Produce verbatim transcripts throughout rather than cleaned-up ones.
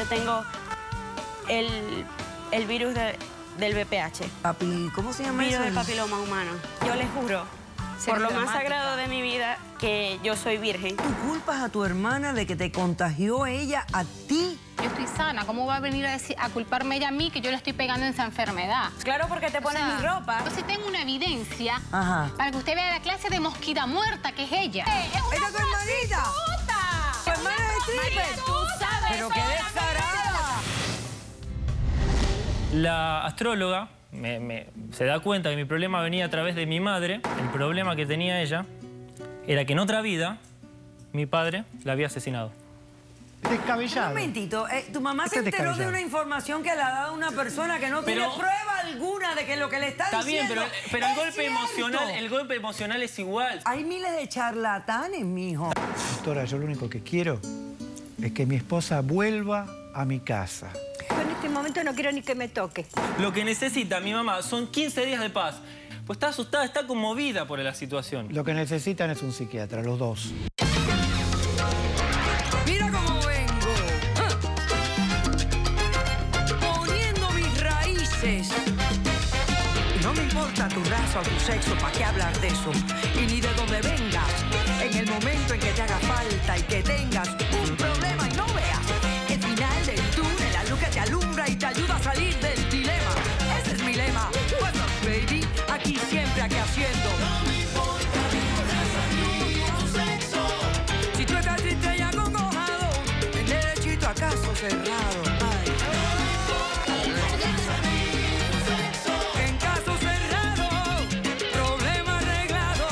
yo tengo el, el virus de, del V P H. Papi, ¿cómo se llama virus eso? del papiloma humano. Yo les juro, por lo más sagrado de mi vida, que yo soy virgen. ¿Tú culpas a tu hermana de que te contagió ella a ti? Yo estoy sana, ¿cómo va a venir a, decir, a culparme ella a mí que yo le estoy pegando esa enfermedad? Claro, porque te pones O sea, mi ropa. Entonces tengo una evidencia Ajá. para que usted vea la clase de mosquita muerta que es ella. ¡Eh, es una ¡Ella es tu hermanita! puta! ¡Tu hermana es stripper! Tú sabes. ¡Pero qué descarada! La astróloga me, me, se da cuenta que mi problema venía a través de mi madre. El problema que tenía ella era que en otra vida mi padre la había asesinado. Descabellado. Un momentito, eh, tu mamá Este se es enteró de descabellado. una información que le ha dado una persona que no Pero- tiene prueba alguna de que lo que le está, Está bien, diciendo pero, pero el es golpe cierto. emocional, el golpe emocional es igual. Hay miles de charlatanes, mijo. Doctora, yo lo único que quiero es que mi esposa vuelva a mi casa. Yo en este momento no quiero ni que me toque. Lo que necesita mi mamá son quince días de paz. Pues está asustada, está conmovida por la situación. Lo que necesitan es un psiquiatra, los dos. Mira cómo vengo. Ah. Poniendo mis raíces. No me importa tu raza o tu sexo, ¿para qué hablar de eso? Y ni de dónde vengas. En el momento en que te haga falta y que tengas un problema y no veas el final del túnel, la luz que te alumbra y te ayuda a salir del dilema. Ese es mi lema. What's up, baby? Aquí siempre, aquí haciendo. No me importa tu raza ni tu sexo. Si tú estás triste y acongojado, en derechito a caso cerrado. Ay. En caso cerrado, problema arreglado.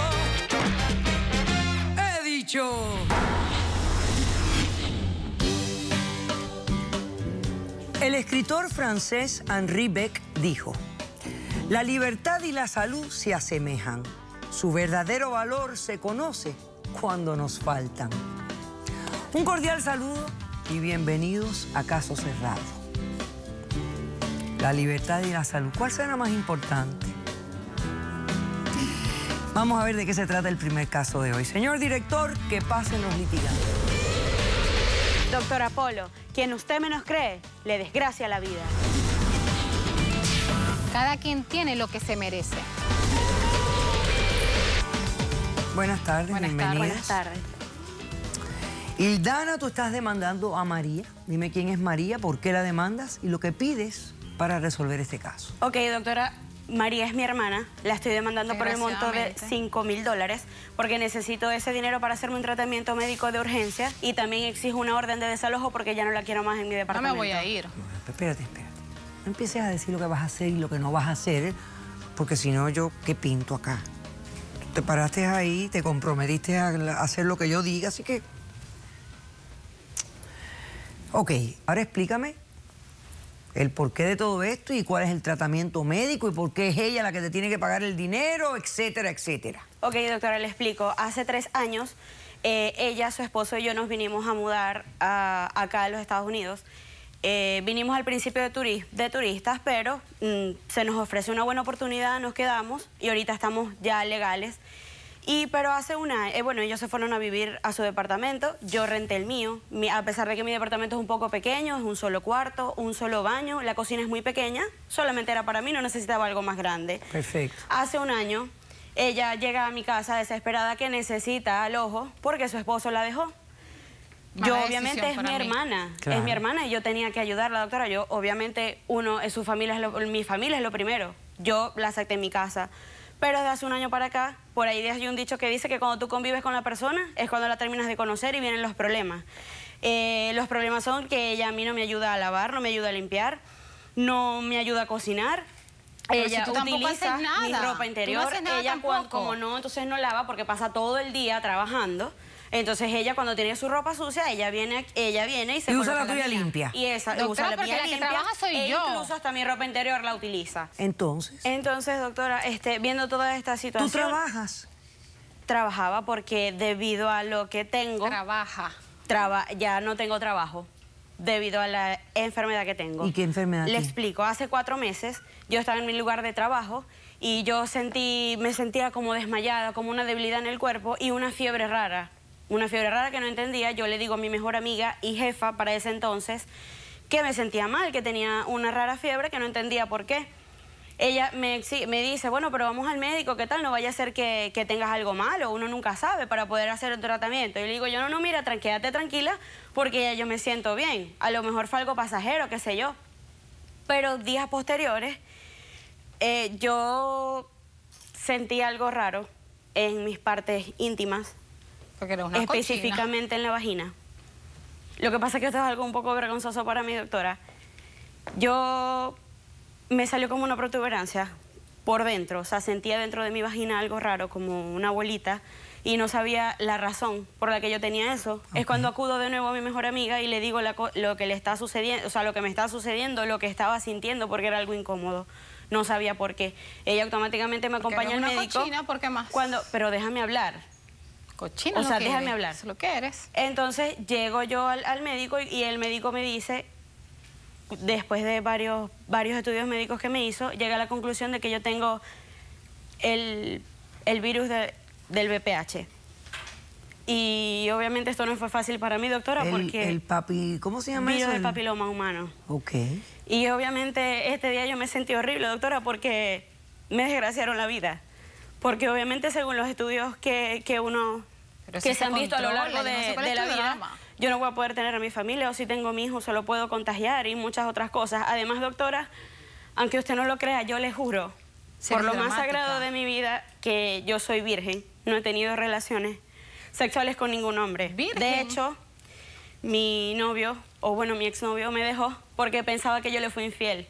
He dicho. El escritor francés Henri Beck dijo: la libertad y la salud se asemejan. Su verdadero valor se conoce cuando nos faltan. Un cordial saludo y bienvenidos a Caso Cerrado. La libertad y la salud. ¿Cuál será más importante? Vamos a ver de qué se trata el primer caso de hoy. Señor director, que pasen los litigantes. Doctor Apolo, quien usted menos cree, le desgracia la vida. Cada quien tiene lo que se merece. Buenas tardes, Buenas bienvenidas. Buenas tardes. Ildana, tú estás demandando a María. Dime quién es María, por qué la demandas y lo que pides para resolver este caso. Ok, doctora, María es mi hermana. La estoy demandando por el monto de Desgraciadamente. cinco mil dólares porque necesito ese dinero para hacerme un tratamiento médico de urgencia y también exijo una orden de desalojo porque ya no la quiero más en mi No departamento. me voy a ir. Espérate, espérate. No empieces a decir lo que vas a hacer y lo que no vas a hacer, porque si no, yo, ¿qué pinto acá? Te paraste ahí, te comprometiste a hacer lo que yo diga, así que... Ok, ahora explícame el porqué de todo esto y cuál es el tratamiento médico y por qué es ella la que te tiene que pagar el dinero, etcétera, etcétera. Ok, doctora, le explico. Hace tres años, eh, ella, su esposo y yo nos vinimos a mudar a, acá a los Estados Unidos. Eh, vinimos al principio de, turi de turistas, pero mm, se nos ofrece una buena oportunidad, nos quedamos y ahorita estamos ya legales. Y, pero hace una, eh, bueno, ellos se fueron a vivir a su departamento, yo renté el mío, mi, a pesar de que mi departamento es un poco pequeño, es un solo cuarto, un solo baño, la cocina es muy pequeña, solamente era para mí, no necesitaba algo más grande. Perfecto. Hace un año, ella llega a mi casa desesperada que necesita alojo porque su esposo la dejó. Yo Mala obviamente decisión es mi para mí. hermana, Claro. es mi hermana y yo tenía que ayudarla, doctora. Yo obviamente, uno, es su familia, es lo- mi familia es lo primero. Yo la acepté en mi casa. Pero desde hace un año para acá, por ahí hay un dicho que dice que cuando tú convives con la persona es cuando la terminas de conocer y vienen los problemas. Eh, los problemas son que ella a mí no me ayuda a lavar, no me ayuda a limpiar, no me ayuda a cocinar. Pero Ella si tú tampoco utiliza haces nada. mi ropa Tú no interior. haces nada ella cuando, tampoco. como no, entonces no lava porque pasa todo el día trabajando. Entonces ella cuando tiene su ropa sucia, ella viene, ella viene y se Y usa coloca la tuya mía. limpia. Y esa, Doctora, usa la porque mía la que limpia, trabaja soy e yo. incluso hasta mi ropa interior la utiliza. Entonces, Entonces, doctora, este, viendo toda esta ¿tú situación... trabajas? Trabajaba porque debido a lo que tengo, Trabaja. traba, ya no tengo trabajo. Debido a la enfermedad que tengo. ¿Y qué enfermedad Le tienes? explico. Hace cuatro meses yo estaba en mi lugar de trabajo y yo sentí, me sentía como desmayada, como una debilidad en el cuerpo y una fiebre rara. Una fiebre rara que no entendía. Yo le digo a mi mejor amiga y jefa para ese entonces que me sentía mal, que tenía una rara fiebre, que no entendía por qué. Ella me, me dice, bueno, pero vamos al médico, ¿qué tal? No vaya a ser que, que tengas algo malo, uno nunca sabe, para poder hacer un tratamiento. Y le digo, yo no, no, mira, quédate tranquila, porque ya yo me siento bien. A lo mejor fue algo pasajero, qué sé yo. Pero días posteriores, eh, yo sentí algo raro en mis partes íntimas, porque era una específicamente cochina. en la vagina. Lo que pasa es que esto es algo un poco vergonzoso para mí, doctora. Yo... me salió como una protuberancia por dentro, o sea, sentía dentro de mi vagina algo raro, como una bolita, y no sabía la razón por la que yo tenía eso. Okay. Es cuando acudo de nuevo a mi mejor amiga y le digo la, lo que le está sucediendo, o sea, lo que me está sucediendo, lo que estaba sintiendo, porque era algo incómodo. No sabía por qué. Ella automáticamente me acompaña al médico. Cochina, ¿por qué más? Cuando, pero déjame hablar. Cochina, o sea, que déjame eres. hablar. Es lo que eres. Entonces llego yo al, al médico y, y el médico me dice, después de varios, varios estudios médicos que me hizo, llega a la conclusión de que yo tengo el, el virus de, del V P H. Y obviamente esto no fue fácil para mí, doctora, el, porque... El papi... ¿Cómo se llama virus eso? del El... papiloma humano. Ok. Y obviamente este día yo me sentí horrible, doctora, porque me desgraciaron la vida. Porque obviamente según los estudios que, que uno... Pero que si se han visto a lo largo de, no sé de la vida... drama. Yo no voy a poder tener a mi familia, o si tengo mi hijo se lo puedo contagiar y muchas otras cosas. Además, doctora, aunque usted no lo crea, yo le juro, Sí, por lo dramática. más sagrado de mi vida, que yo soy virgen. No he tenido relaciones sexuales con ningún hombre. ¿Virgen? De hecho, mi novio, o bueno, mi exnovio me dejó porque pensaba que yo le fui infiel.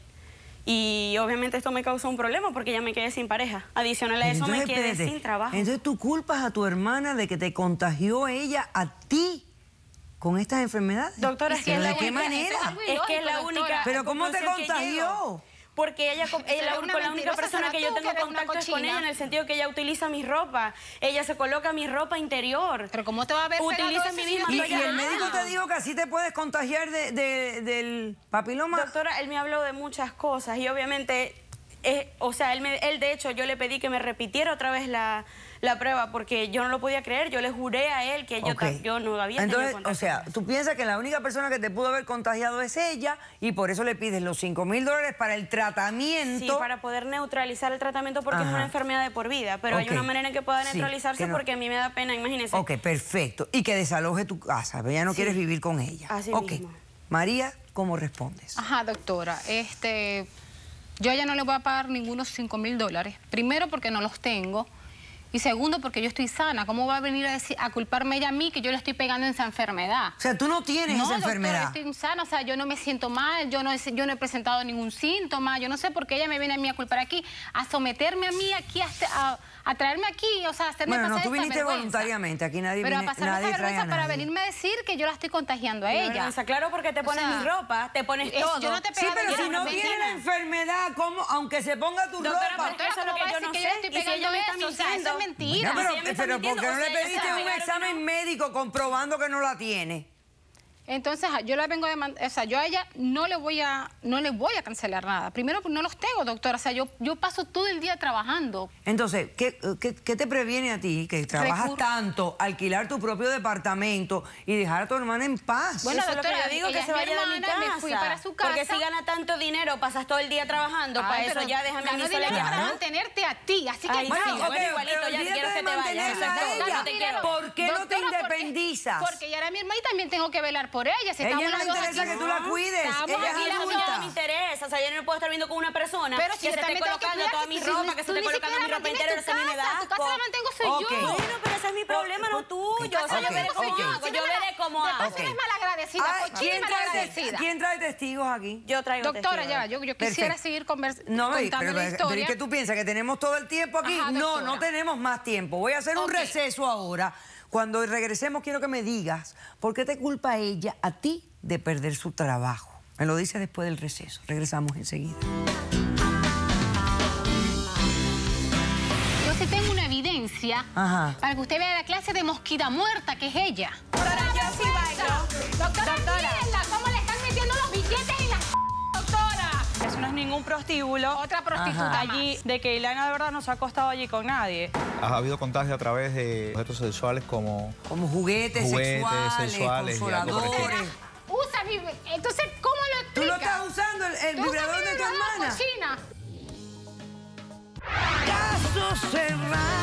Y obviamente esto me causó un problema porque ya me quedé sin pareja. Adicional a eso Entonces, me quedé espérate, sin trabajo. Entonces tú culpas a tu hermana de que te contagió ella a ti con estas enfermedades. Doctora, es que ¿Pero es de la qué única- manera? Es que es la única... ¿Pero cómo te conclusión que contagió? llego. Porque ella, con, ella es con una la única mentirosa, persona será que yo tú, tengo que eres una contacto es con cochina. ella, en el sentido que ella utiliza mi ropa. Ella se coloca mi ropa interior. Pero ¿cómo te va a ver Utiliza pegado mi ese misma si no ¿Y, te y el llama? médico te dijo que así te puedes contagiar de, de- del papiloma? Doctora, él me habló de muchas cosas y obviamente, eh, o sea, él, me, él de hecho yo le pedí que me repitiera otra vez la, la prueba porque yo no lo podía creer. Yo le juré a él que yo, Ok. ta- yo no había tenido Entonces, contacto o sea, con él. tú piensas que la única persona que te pudo haber contagiado es ella y por eso le pides los cinco mil dólares para el tratamiento. Sí, para poder neutralizar el tratamiento porque Ajá. es una enfermedad de por vida, pero Ok. hay una manera en que pueda Sí, neutralizarse que no. porque a mí me da pena, imagínese. Ok, perfecto. Y que desaloje tu casa, ya no Sí. quieres vivir con ella. Así Ok. mismo. María, ¿cómo respondes? Ajá, doctora, este, yo ya no le voy a pagar ningunos cinco mil dólares. Primero porque no los tengo. Y segundo porque yo estoy sana. ¿Cómo va a venir a, decir, a culparme ella a mí que yo le estoy pegando esa enfermedad? O sea, tú no tienes No, esa doctora, enfermedad. estoy sana, o sea, yo no me siento mal, yo no, he, yo no he presentado ningún síntoma, yo no sé por qué ella me viene a mí a culpar aquí, a someterme a mí aquí, a, a, a traerme aquí, o sea, a hacerme Bueno, no, pasar tú esta viniste vergüenza. voluntariamente, aquí nadie Pero viene- a pasarme nadie esa trae a vergüenza para nadie. venirme a decir que yo la estoy contagiando a Qué ella. vergüenza, claro, porque te pones sea, mi ropa, te pones es- todo. yo no te he Sí, pegado pero yo si no no me tiene pena. la enfermedad, ¿cómo? Aunque se ponga tu Doctora, ropa. pero eso es lo que yo no yo le sé. estoy Y si pegando ella me está eso, o sea, eso mintiendo. es mentira. Bueno, Si ella me pero, está pero ¿por qué no mintiendo, le o sea, ella pediste se un pegaron, examen ¿no? médico comprobando que no la tiene? Entonces, yo la vengo de o sea, yo a ella no le voy a no le voy a cancelar nada. Primero, pues no los tengo, doctora. O sea, yo, yo paso todo el día trabajando. Entonces, ¿qué, qué, qué te previene a ti, que trabajas Recurro. tanto, alquilar tu propio departamento y dejar a tu hermana en paz? Bueno, Eso es lo que doctora, yo digo, ella que es se mi vaya de mi hermana, casa. me fui para su casa. Porque si gana tanto dinero, pasas todo el día trabajando, Ay, para eso pero ya déjame a mí gano sola. dinero para Claro. mantenerte a ti, así que Ay, Bueno, sí, ok, bueno, igualito, pero ya olvídate quiero de que te vayas. mantenerla a Exacto, ella. no te quiero. ¿Por qué no te Doctora, porque- independizas? Porque ella era mi hermana y también tengo que velar por ella. Si Ella estamos no las le dos interesa aquí- que tú la cuides. Estamos Ella aquí es las A mí dos. no me interesa, o sea, yo no puedo estar viendo con una persona Pero que si se yo esté también tengo que colocando cuidar toda que mi tú- ropa, que se tú esté ni colocando mi siquiera ropa mantienes interior, tu eso a mí me da casa, tu casa asco. la mantengo soy Ok. yo. Bueno, pero ese es mi problema, no tuyo. O sea, yo Ok, veré cómo ok. hago, yo veré cómo De hago. paso eres malagradecida, Ay, cochina y ¿quién, trae, malagradecida. ¿Quién trae testigos aquí? Yo traigo Doctora, testigos. ya, yo, yo quisiera Perfecto. seguir convers- No, pero, contando pero, la pero historia. ¿y qué tú piensas? ¿Que tenemos todo el tiempo aquí? Ajá, no, doctora. no tenemos más tiempo. Voy a hacer un Ok. receso ahora. Cuando regresemos quiero que me digas por qué te culpa ella a ti de perder su trabajo. Me lo dice después del receso. Regresamos enseguida. Yo sí tengo una evidencia Ajá. para que usted vea la clase de mosquita muerta que es ella. Doctora, yo sí bailo. Doctora, mírenla, ¿cómo le están metiendo los billetes en la doctora? Eso no es ningún prostíbulo. Otra prostituta Allí, más. de que Ileana de verdad no se ha acostado allí con nadie. Ha habido contagio a través de objetos sexuales como Como juguetes, Juguetes sexuales, sexuales y algo por el consoladores. estilo. Usa mi... Entonces, ¿cómo lo Tú hermana. cochina! Caso cerrado.